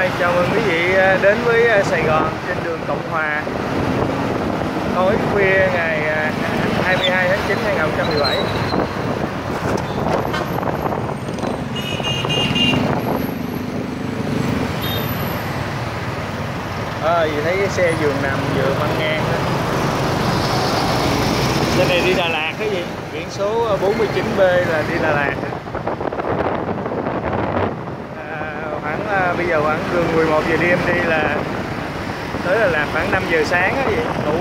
Rồi, chào mừng quý vị đến với Sài Gòn trên đường Cộng Hòa, tối khuya ngày 22 tháng 9 2017. Vì thấy cái xe giường nằm vừa băng ngang đó. Xe này đi Đà Lạt cái gì? Biển số 49B là đi Đà Lạt. Bây giờ khoảng gần 11 giờ đêm đi là tới Đà Lạt khoảng 5 giờ sáng á, vậy ngủ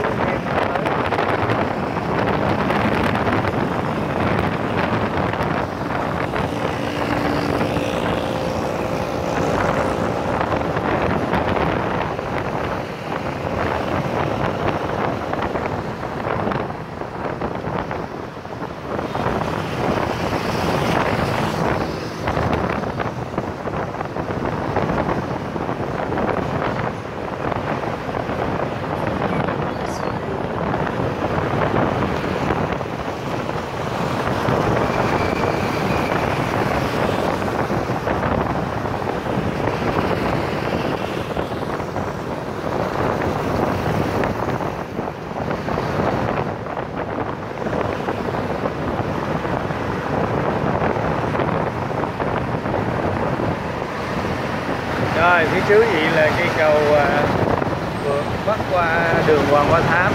rồi. Phía trước vậy là cây cầu vượt bắc qua đường Hoàng Hoa Thám.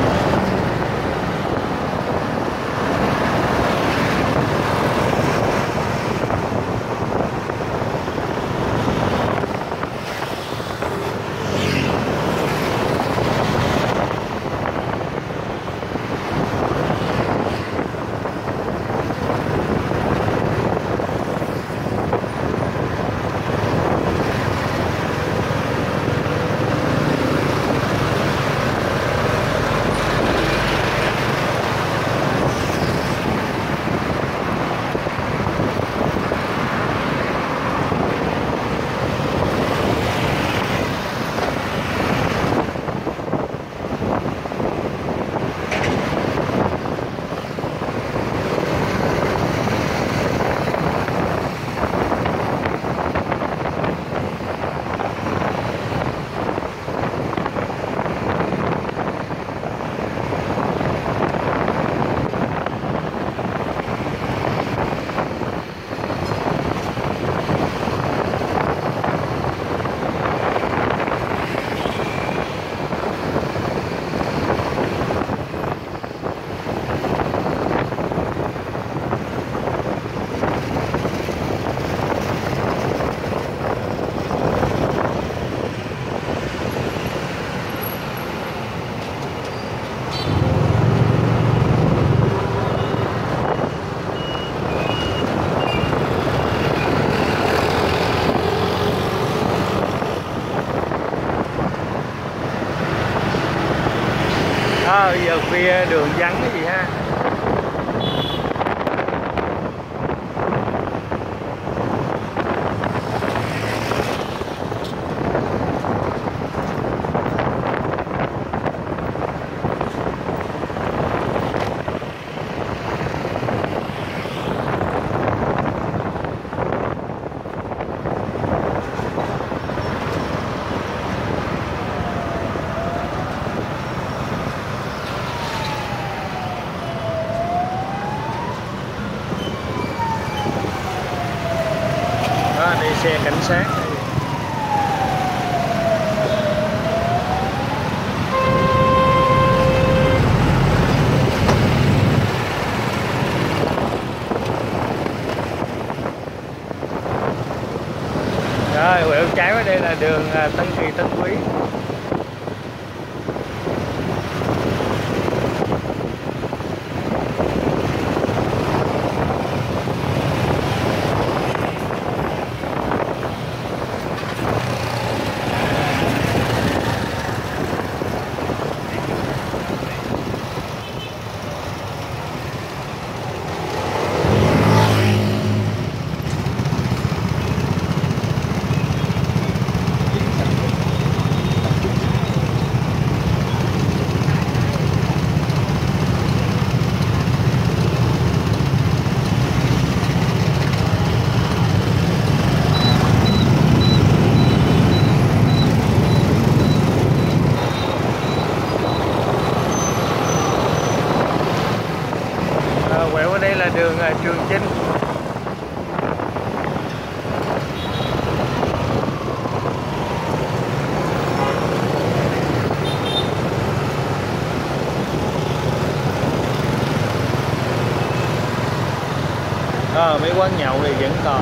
Bây giờ khuya đường vắng cái gì ha. Đây xe cảnh sát. Rồi quẹo trái qua đây là đường Tân Kỳ Tân Quý. trường chính. Mấy quán nhậu thì vẫn còn.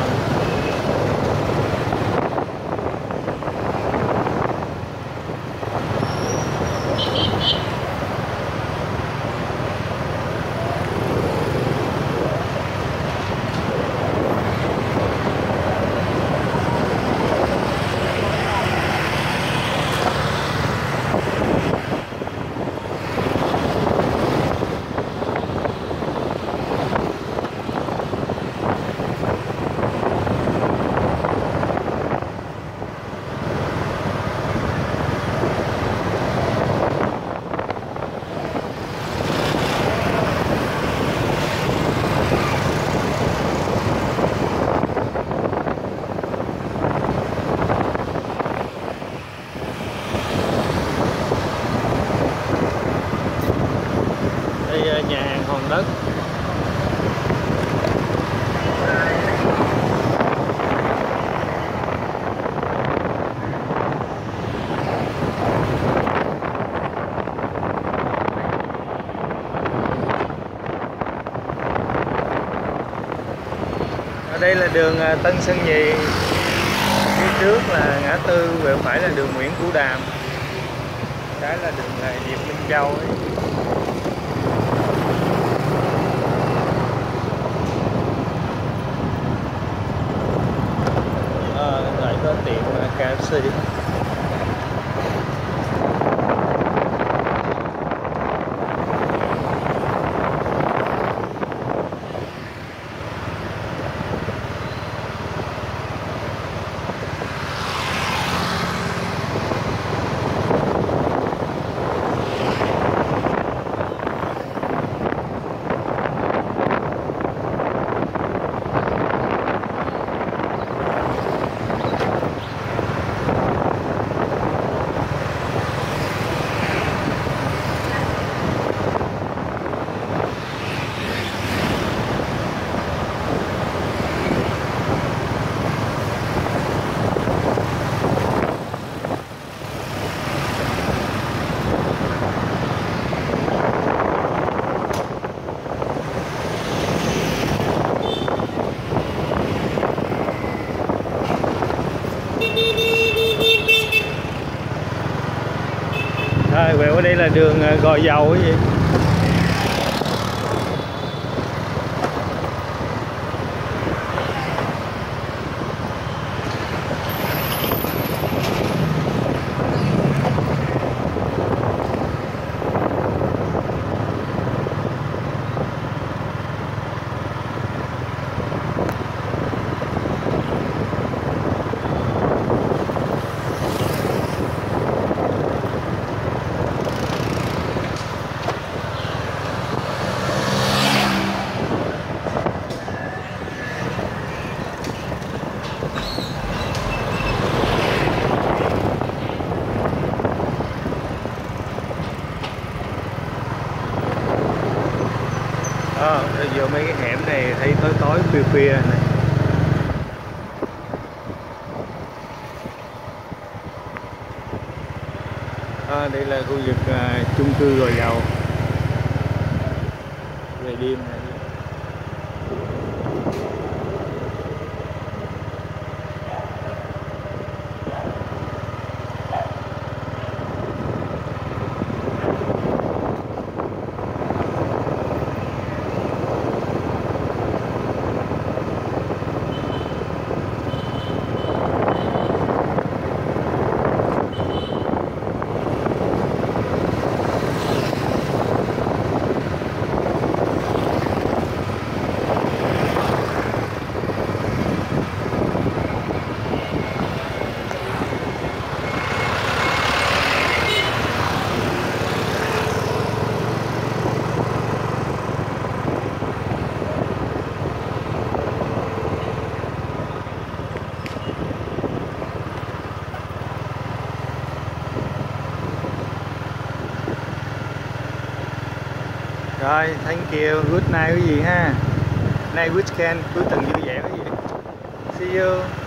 Nhà hàng Hòn Đất. Ở đây là đường Tân Sơn Nhì, phía trước là ngã tư, về phải là đường Nguyễn Cửu Đàm, cái là đường Diệp Minh Châu ấy. Lại có tiệm KFC. Quẹo ở đây là đường Gò Dầu cái gì. Vô mấy cái hẻm này thấy tối tối khuya khuya này. Đây là khu vực chung cư Gò Dầu về đêm này. Rồi, thank you, good night quý vị ha. Night weekend, cuối tuần vui vẻ quý vị. See you.